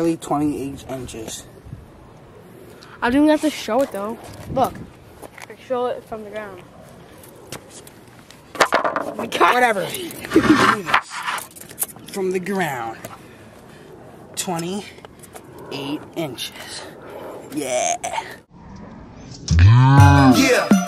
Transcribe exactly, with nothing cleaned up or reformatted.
Exactly twenty-eight inches. I don't even have to show it though. Look, I show it from the ground. Oh my God. Whatever. From the ground. twenty-eight inches. Yeah. Yeah.